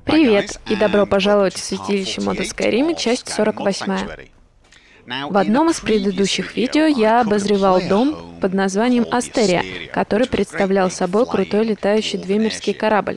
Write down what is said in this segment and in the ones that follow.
Привет и добро пожаловать в святилище мода Skyrim, часть 48. В одном из предыдущих видео я обозревал дом под названием Астерия, который представлял собой крутой летающий двемерский корабль.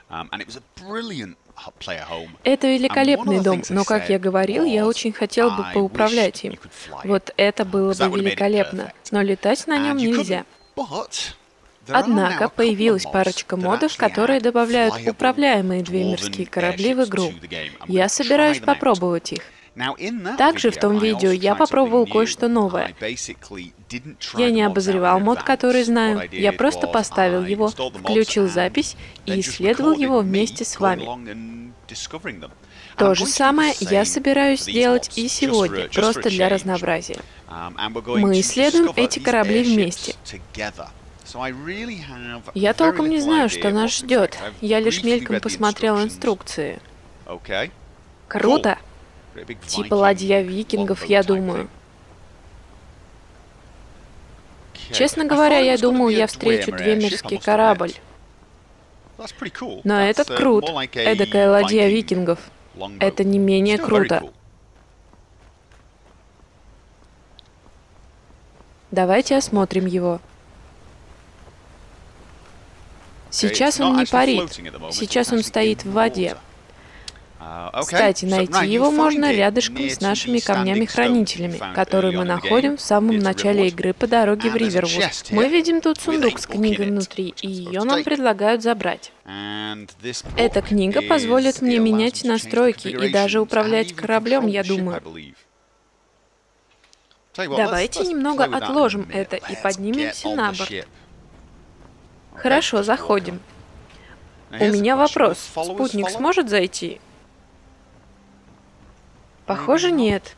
Это великолепный дом, но, как я говорил, я очень хотел бы поуправлять им. Вот это было бы великолепно, но летать на нем нельзя. Однако появилась парочка модов, которые добавляют управляемые двемерские корабли в игру. Я собираюсь попробовать их. Также в том видео я попробовал кое-что новое. Я не обозревал мод, который знаю, я просто поставил его, включил запись и исследовал его вместе с вами. То же самое я собираюсь сделать и сегодня, просто для разнообразия. Мы исследуем эти корабли вместе. Я толком не знаю, что нас ждет. Я лишь мельком посмотрел инструкции. Круто! Типа ладья викингов, я думаю. Честно говоря, я думал, я встречу двемерский корабль. Но этот крут. Эдакая ладья викингов. Это не менее круто. Давайте осмотрим его. Сейчас он не парит. Сейчас он стоит в воде. Кстати, найти его можно рядышком с нашими камнями-хранителями, которые мы находим в самом начале игры по дороге в Ривервуд. Мы видим тут сундук с книгой внутри, и ее нам предлагают забрать. Эта книга позволит мне менять настройки и даже управлять кораблем, я думаю. Давайте немного отложим это и поднимемся на борт. Хорошо, заходим. У меня вопрос. Спутник сможет зайти? Похоже, нет.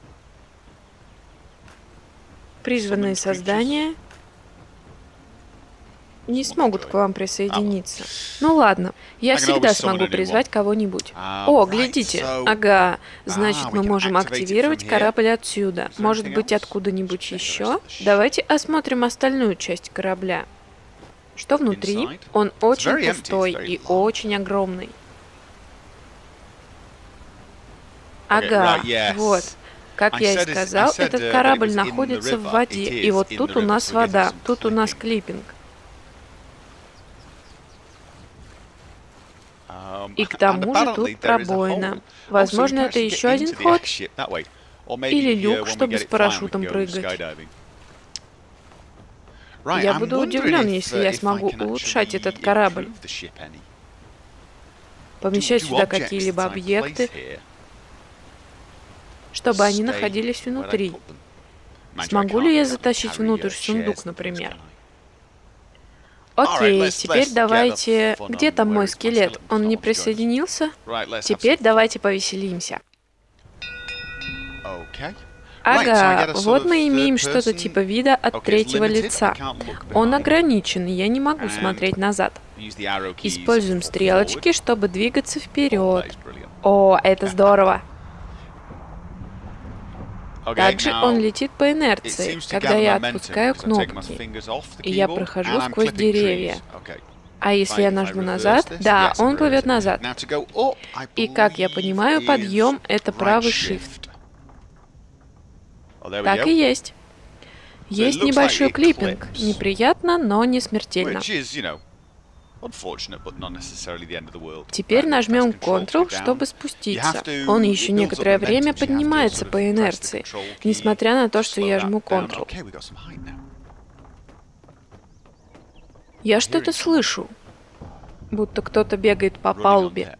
Призванные создания не смогут к вам присоединиться. Ну ладно, я всегда смогу призвать кого-нибудь. О, глядите. Ага, значит, мы можем активировать корабль отсюда. Может быть, откуда-нибудь еще? Давайте осмотрим остальную часть корабля. Что внутри? Он очень пустой и очень огромный. Ага, вот. Как я и сказал, этот корабль находится в воде. И вот тут у нас вода, тут у нас клиппинг. И к тому же тут пробоина. Возможно, это еще один ход. Или люк, чтобы с парашютом прыгать. Я буду удивлен, если я смогу улучшать этот корабль. Помещать сюда какие-либо объекты, чтобы они находились внутри. Смогу ли я затащить внутрь сундук, например? Окей, теперь давайте... Где там мой скелет? Он не присоединился? Теперь давайте повеселимся. Ага, вот мы имеем что-то типа вида от третьего лица. Он ограничен, и я не могу смотреть назад. Используем стрелочки, чтобы двигаться вперед. О, это здорово! Также он летит по инерции, когда я отпускаю кнопки, и я прохожу сквозь деревья. А если я нажму назад, да, он плывет назад. И, как я понимаю, подъем — это правый shift. Так и есть. Есть небольшой клиппинг. Неприятно, но не смертельно. Теперь нажмем Ctrl, чтобы спуститься. Он еще некоторое время поднимается по инерции, несмотря на то, что я жму Ctrl. Я что-то слышу, будто кто-то бегает по палубе.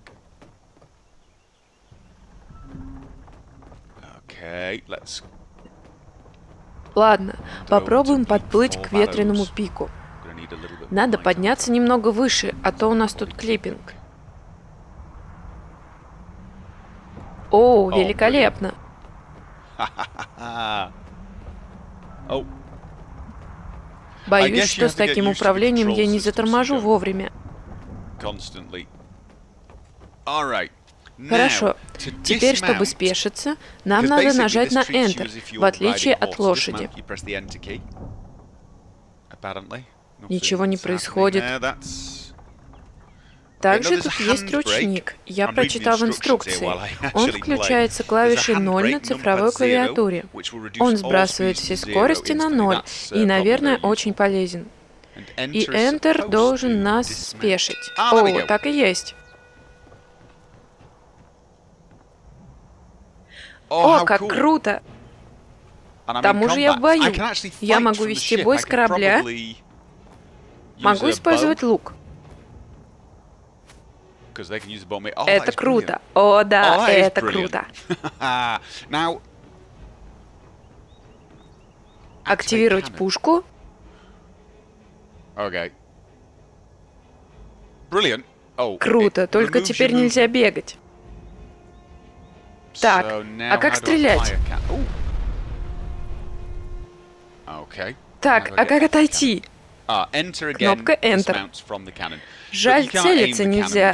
Ладно, попробуем подплыть к ветреному пику. Надо подняться немного выше, а то у нас тут клиппинг. О, великолепно! Боюсь, что с таким управлением я не заторможу вовремя. Хорошо. Теперь, чтобы спешиться, нам надо нажать на Enter, в отличие от лошади. Ничего не происходит. Также тут есть ручник. Я прочитал в инструкции. Он включается клавишей 0 на цифровой клавиатуре. Он сбрасывает все скорости на 0 и, наверное, очень полезен. И Enter должен нас спешить. О, так и есть. О, как круто! К тому же я в бою. Я могу вести бой с корабля. Могу использовать лук. Это круто. О, да, это круто. Активировать пушку. Круто, только теперь нельзя бегать. Так, а как стрелять? Так, а как отойти? Кнопка Enter. Жаль, целиться нельзя.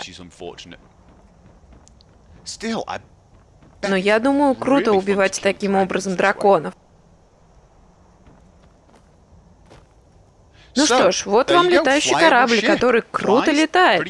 Но я думаю, круто убивать таким образом драконов. Ну что ж, вот вам летающий корабль, который круто летает.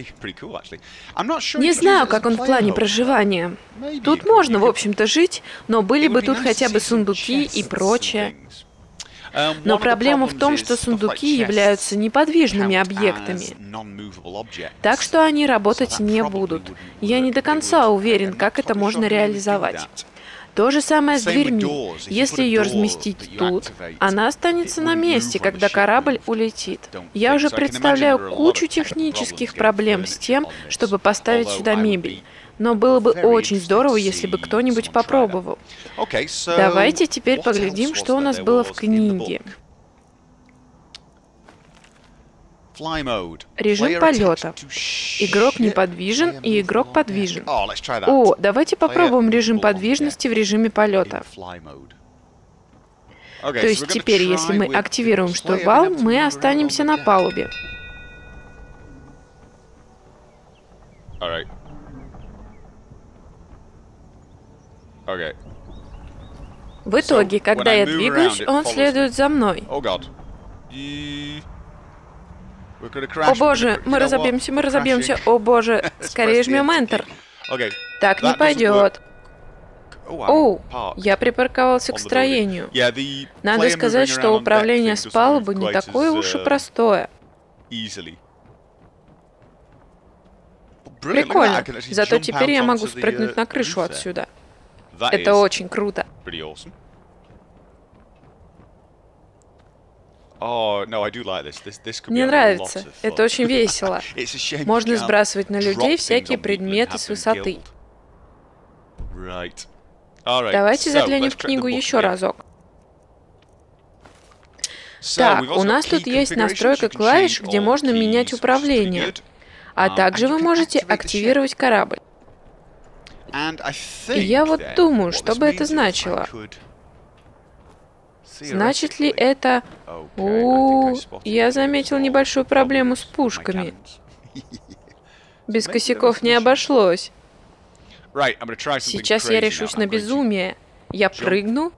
Не знаю, как он в плане проживания. Тут можно, в общем-то, жить, но были бы тут хотя бы сундуки и прочее. Но проблема в том, что сундуки являются неподвижными объектами, так что они работать не будут. Я не до конца уверен, как это можно реализовать. То же самое с дверьми. Если ее разместить тут, она останется на месте, когда корабль улетит. Я уже представляю кучу технических проблем с тем, чтобы поставить сюда мебель. Но было бы очень здорово, если бы кто-нибудь попробовал. Давайте теперь поглядим, что у нас было в книге. Режим полета. Игрок неподвижен и игрок подвижен. О, давайте попробуем режим подвижности в режиме полета. То есть теперь, если мы активируем штурвал, мы останемся на палубе. В итоге, когда я двигаюсь, он следует за мной. О боже, мы разобьемся. О боже, скорее жмем Enter. Так не пойдет. О, я припарковался к строению. Надо сказать, что управление с палубы не такое уж и простое. Прикольно. Зато теперь я могу спрыгнуть на крышу отсюда. Это очень круто. Мне нравится. Это очень весело. Можно сбрасывать на людей всякие предметы с высоты. Давайте заглянем в книгу еще разок. Так, у нас тут есть настройка клавиш, где можно менять управление. А также вы можете активировать корабль. И я вот думаю, что бы это значило. Значит ли это... Я заметил небольшую проблему с пушками. Без косяков не обошлось. Сейчас я решусь на безумие. Я прыгну.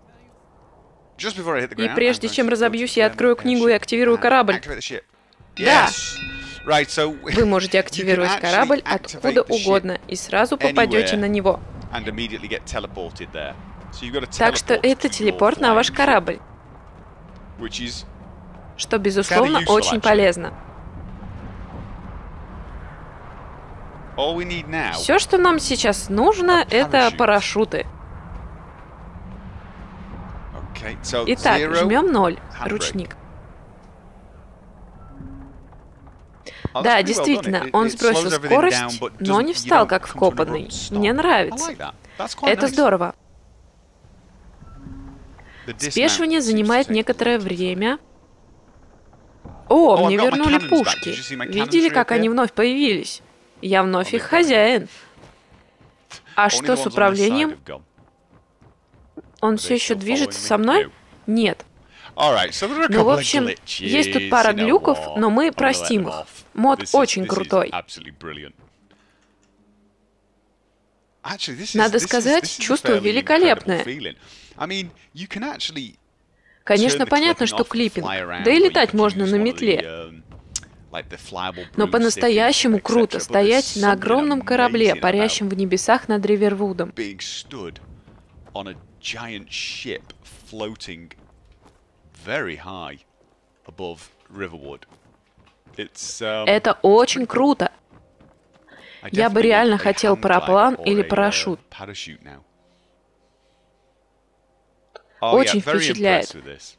И прежде чем разобьюсь, я открою книгу и активирую корабль. Да. Вы можете активировать корабль откуда угодно и сразу попадете на него. Так что это телепорт на ваш корабль, что, безусловно, очень полезно. Все, что нам сейчас нужно, это парашюты. Итак, жмем 0, ручник. Да, действительно, он сбросил скорость, но не встал как вкопанный. Мне нравится. Это здорово. Спешивание занимает некоторое время. О, мне вернули пушки. Видели, как они вновь появились? Я вновь их хозяин. А что с управлением? Он все еще движется со мной? Нет. Ну, в общем, есть тут пара глюков, но мы простим их. Мод очень крутой. Надо сказать, чувство великолепное. Конечно, понятно, что клиппинг. Да и летать можно на метле. Но по-настоящему круто стоять на огромном корабле, парящем в небесах над Ривервудом. Это очень круто. Я бы реально хотел параплан или парашют. Очень впечатляет.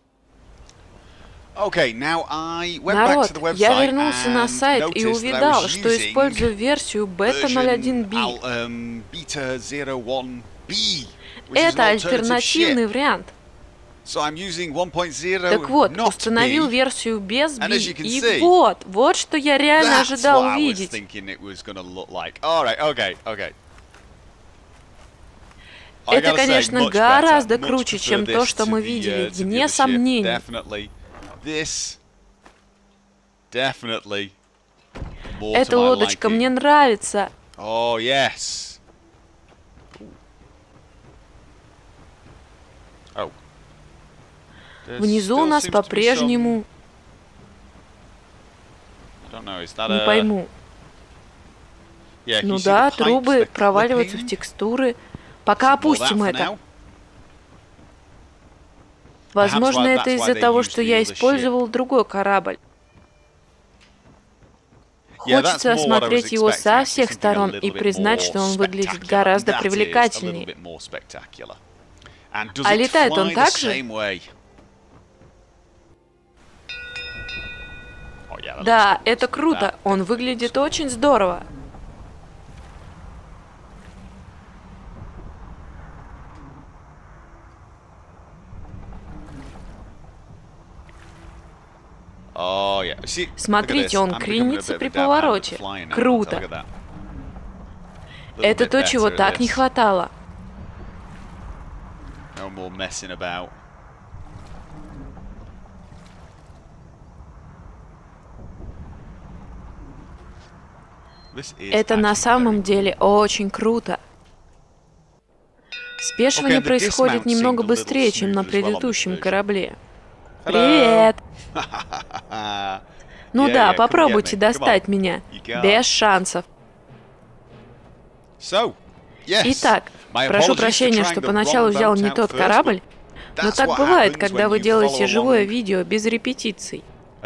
Народ, я вернулся на сайт и увидал, что использую версию Beta 01B. Это альтернативный вариант. Так вот, установил версию без B, и вот что я реально ожидал увидеть. Это, конечно, гораздо круче, чем то, что мы видели, вне сомнений. Эта лодочка мне нравится. Внизу у нас по-прежнему... Не пойму. Ну да, трубы проваливаются в текстуры. Пока опустим это. Возможно, это из-за того, что я использовал другой корабль. Хочется осмотреть его со всех сторон и признать, что он выглядит гораздо привлекательнее. А летает он так же? Да, это круто. Он выглядит очень здорово. Смотрите, он кренится при повороте. Круто. Это то, чего так не хватало. Это на самом деле очень круто. Спешивание происходит немного быстрее, чем на предыдущем корабле. Привет! Ну да, попробуйте достать меня. Без шансов. Итак, прошу прощения, что поначалу взял не тот корабль, но так бывает, когда вы делаете живое видео без репетиций.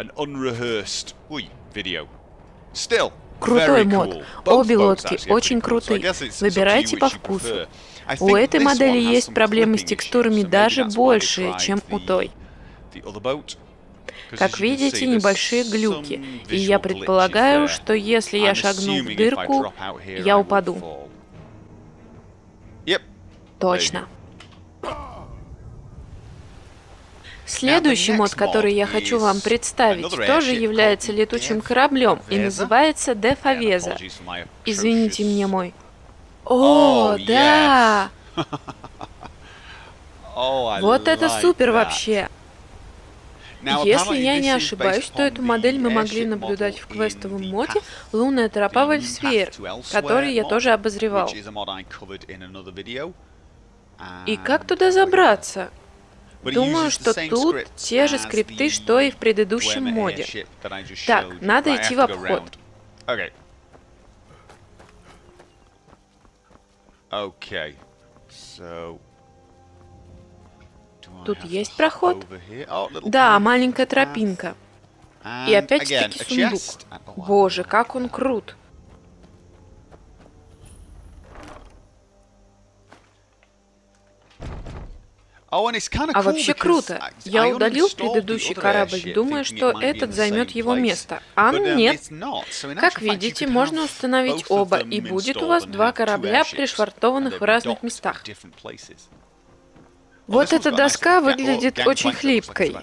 Крутой мод. Обе лодки очень крутые. Выбирайте по вкусу. У этой модели есть проблемы с текстурами даже больше, чем у той. Как видите, небольшие глюки, и я предполагаю, что если я шагну в дырку, я упаду. Точно. Следующий мод, который я хочу вам представить, тоже является летучим кораблем и называется De Faveza. Извините мне мой... О, да! Вот это супер вообще! Если я не ошибаюсь, то эту модель мы могли наблюдать в квестовом моде «Лунная тропа в Эльсвейр», который я тоже обозревал. И как туда забраться? Думаю, что тут те же скрипты, что и в предыдущем моде. Так, надо идти в обход. Тут есть проход? Да, маленькая тропинка. И опять-таки сундук. Боже, как он крут. А вообще круто. Я удалил предыдущий корабль, думая, что этот займет его место. А нет. Как видите, можно установить оба, и будет у вас два корабля, пришвартованных в разных местах. Вот эта доска выглядит очень хлипкой.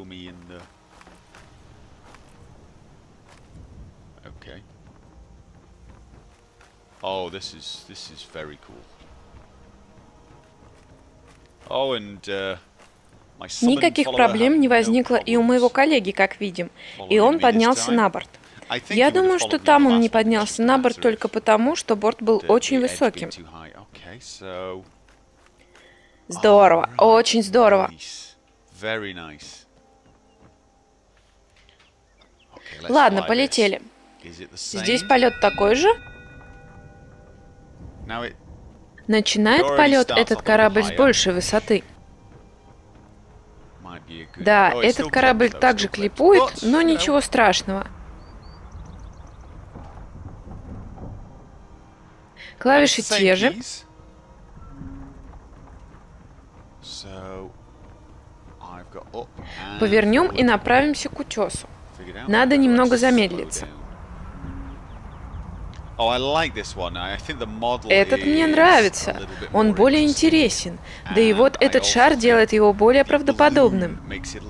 Никаких проблем не возникло и у моего коллеги, как видим, и он поднялся на борт. Я думаю, что там он не поднялся на борт только потому, что борт был очень высоким. Здорово, очень здорово. Ладно, полетели. Здесь полет такой же? Начинает полет этот корабль с большей высоты. Да, этот корабль также клипует, но ничего страшного. Клавиши те же. Повернем и направимся к утесу. Надо немного замедлиться. Этот мне нравится. Он более интересен. Да и вот этот шар делает его более правдоподобным.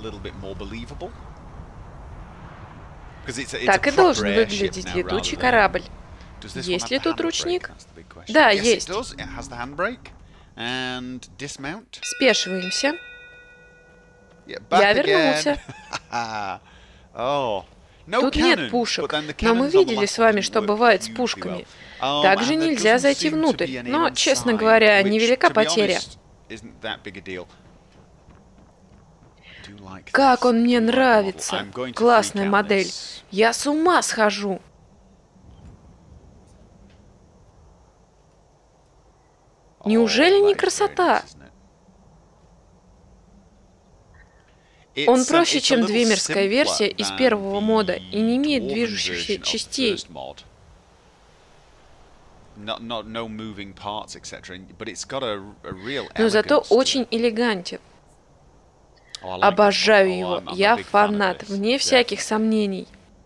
Так и должен выглядеть летучий корабль. Есть ли тут ручник? Да, есть. Спешиваемся. Я вернулся. Тут нет пушек, но мы видели с вами, что бывает с пушками. Также нельзя зайти внутрь, но, честно говоря, невелика потеря. Как он мне нравится! Классная модель. Я с ума схожу. Неужели не красота? Он проще, чем двемерская версия из первого мода и не имеет движущихся частей. Но зато очень элегантен. Обожаю его. Я фанат, вне всяких сомнений.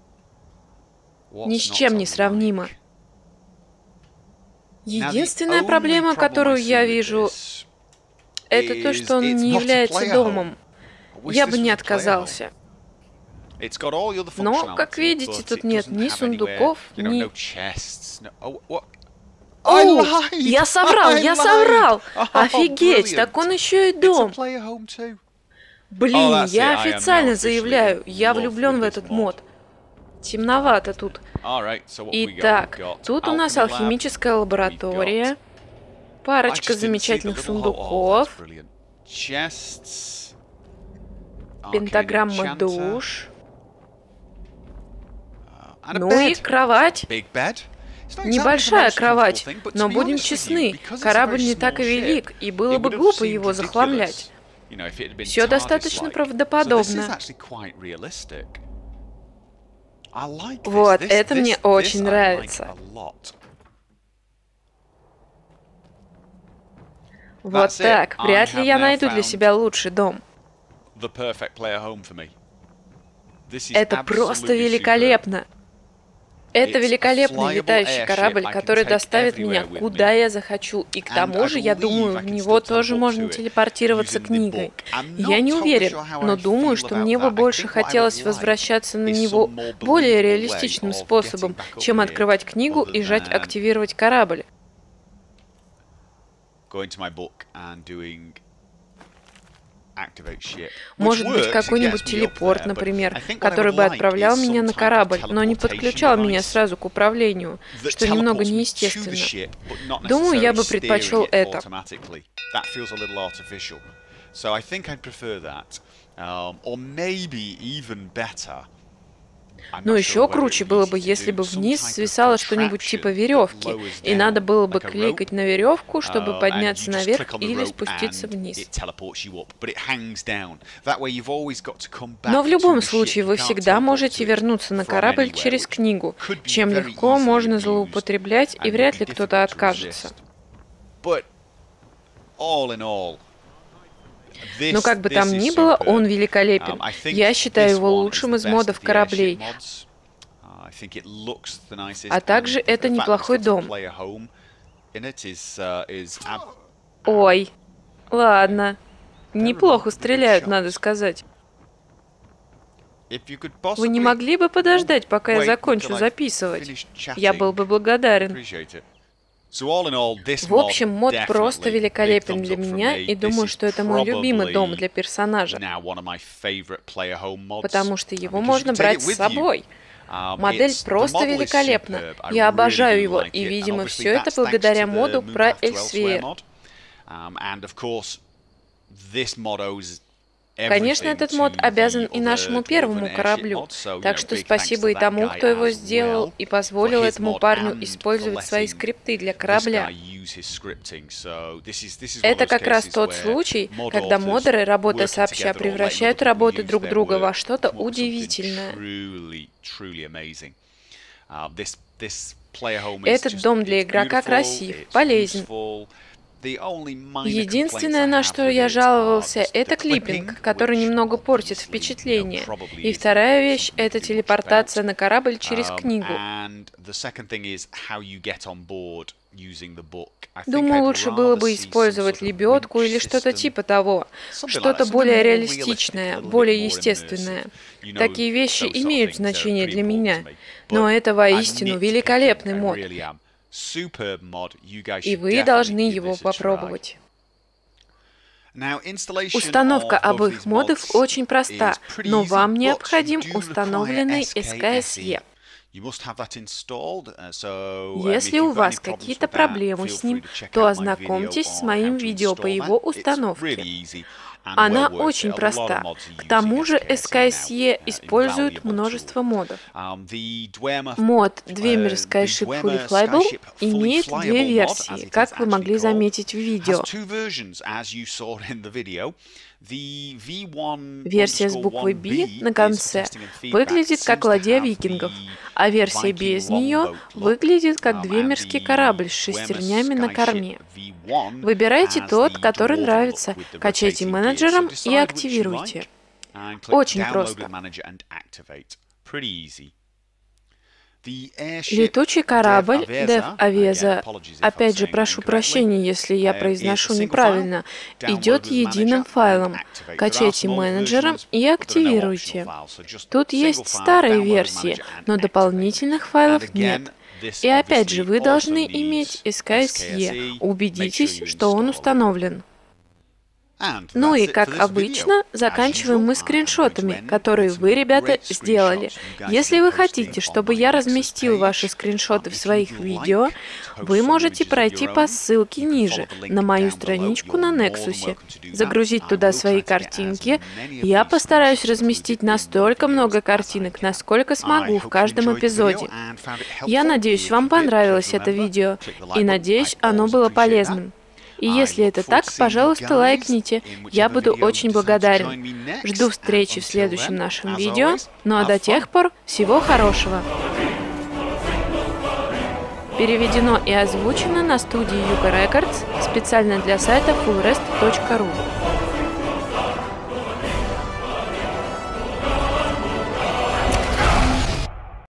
Ни с чем не сравнимо. Единственная проблема, которую я вижу, это то, что он не является домом. Я бы не отказался. Но, как видите, тут нет ни сундуков, ни... О, я соврал, я соврал! Офигеть, так он еще и дом. Блин, я официально заявляю, я влюблен в этот мод. Темновато тут. Итак, тут у нас алхимическая лаборатория, парочка замечательных сундуков, пентаграмма душ, ну и кровать. Небольшая кровать, но будем честны, корабль не так и велик, и было бы глупо его захламлять. Все достаточно правдоподобно. Вот, это мне очень нравится. Вот так, вряд ли я найду для себя лучший дом. Это просто великолепно. Это великолепный летающий корабль, который доставит меня куда я захочу. И к тому же, я думаю, в него тоже можно телепортироваться книгой. Я не уверен, но думаю, что мне бы больше хотелось возвращаться на него более реалистичным способом, чем открывать книгу и жать «Активировать корабль». Может быть, какой-нибудь телепорт, например, который бы отправлял меня на корабль, но не подключал меня сразу к управлению, что немного неестественно. Думаю, я бы предпочел это. Но еще круче было бы, если бы вниз свисало что-нибудь типа веревки, и надо было бы кликать на веревку, чтобы подняться наверх или спуститься вниз. Но в любом случае вы всегда можете вернуться на корабль через книгу, чем легко можно злоупотреблять, и вряд ли кто-то откажется. Но как бы там ни было, он великолепен. Я считаю его лучшим из модов кораблей. А также это неплохой дом. Ой, ладно. Неплохо стреляют, надо сказать. Вы не могли бы подождать, пока я закончу записывать? Я был бы благодарен. В общем, мод просто великолепен для меня, и думаю, что это мой любимый дом для персонажа, потому что его можно брать с собой. Модель просто великолепна. Я обожаю его, и, видимо, все это благодаря моду про Эльсвеер. Конечно, этот мод обязан и нашему первому кораблю, так что спасибо и тому, кто его сделал и позволил этому парню использовать свои скрипты для корабля. Это как раз тот случай, когда модеры, работая сообща, превращают работы друг друга во что-то удивительное. Этот дом для игрока красив, полезен. Единственное, на что я жаловался, это клиппинг, который немного портит впечатление. И вторая вещь — это телепортация на корабль через книгу. Думаю, лучше было бы использовать лебедку или что-то типа того. Что-то более реалистичное, более естественное. Такие вещи имеют значение для меня. Но это воистину великолепный мод. И вы должны его попробовать. Установка обоих модов очень проста, но вам необходим установленный SKSE. Если у вас какие-то проблемы с ним, то ознакомьтесь с моим видео по его установке. Она очень проста. К тому же SKSE использует множество модов. Мод Dwemer Skyship Fully Flyable имеет две версии, как вы могли заметить в видео. Версия с буквой B на конце выглядит как ладья викингов, а версия без нее выглядит как двемерский корабль с шестернями на корме. Выбирайте тот, который нравится, качайте менеджером и активируйте. Очень просто. Летучий корабль Dev Avesa, опять же прошу прощения, если я произношу неправильно, идет единым файлом. Качайте менеджером и активируйте. Тут есть старые версии, но дополнительных файлов нет. И опять же вы должны иметь SKSE, убедитесь, что он установлен. Ну и, как обычно, заканчиваем мы скриншотами, которые вы, ребята, сделали. Если вы хотите, чтобы я разместил ваши скриншоты в своих видео, вы можете пройти по ссылке ниже, на мою страничку на Nexus, загрузить туда свои картинки. Я постараюсь разместить настолько много картинок, насколько смогу в каждом эпизоде. Я надеюсь, вам понравилось это видео, и надеюсь, оно было полезным. И если это так, пожалуйста, лайкните, я буду очень благодарен. Жду встречи в следующем нашем видео, ну а до тех пор всего хорошего. Переведено и озвучено на студии Yuga Records специально для сайта fullrest.ru.